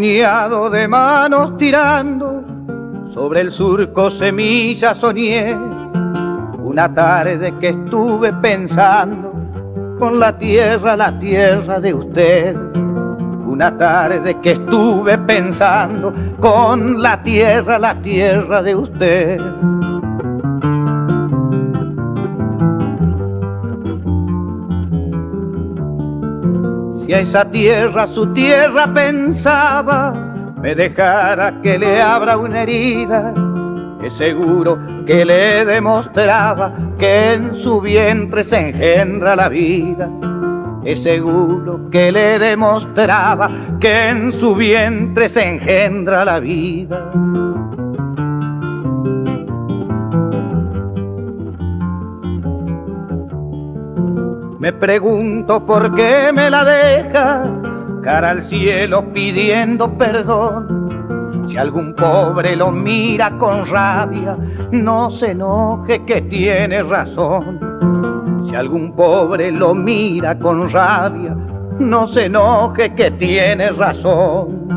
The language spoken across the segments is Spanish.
puñado de manos tirando, sobre el surco semillas soñé. Una tarde que estuve pensando, con la tierra de usted. Una tarde que estuve pensando, con la tierra de usted. Si a esa tierra, su tierra pensaba, me dejara que le abra una herida, es seguro que le demostraba que en su vientre se engendra la vida. Es seguro que le demostraba que en su vientre se engendra la vida. Me pregunto por qué me la deja, cara al cielo pidiendo perdón. Si algún pobre lo mira con rabia, no se enoje que tiene razón. Si algún pobre lo mira con rabia, no se enoje que tiene razón.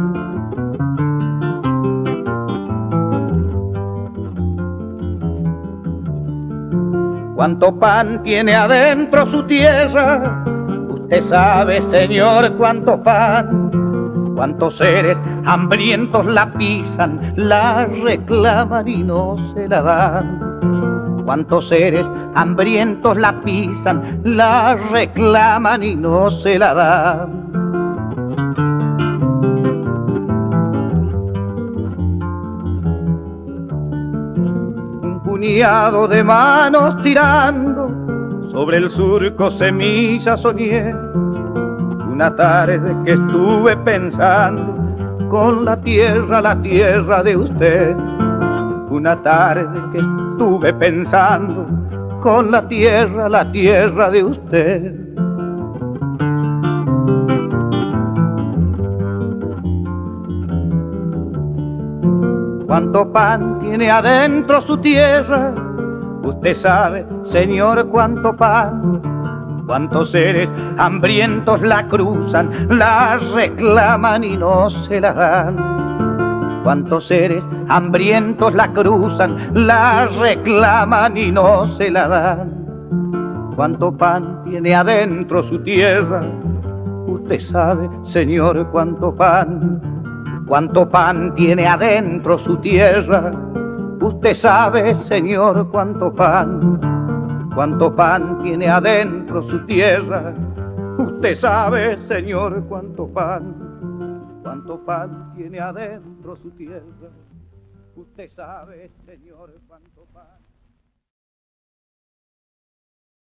Cuánto pan tiene adentro su tierra, usted sabe, señor, cuánto pan. Cuántos seres hambrientos la pisan, la reclaman y no se la dan. Cuántos seres hambrientos la pisan, la reclaman y no se la dan. Un puñado de manos tirando, sobre el surco semillas soñé. Una tarde que estuve pensando, con la tierra de usted. Una tarde que estuve pensando, con la tierra de usted. Cuánto pan tiene adentro su tierra, usted sabe, señor, cuánto pan. Cuántos seres hambrientos la cruzan, la reclaman y no se la dan. Cuántos seres hambrientos la cruzan, la reclaman y no se la dan. Cuánto pan tiene adentro su tierra, usted sabe, señor, cuánto pan. Cuánto pan tiene adentro su tierra, usted sabe, señor, cuánto pan. Cuánto pan tiene adentro su tierra, usted sabe, señor, cuánto pan. Cuánto pan tiene adentro su tierra, usted sabe, señor, cuánto pan.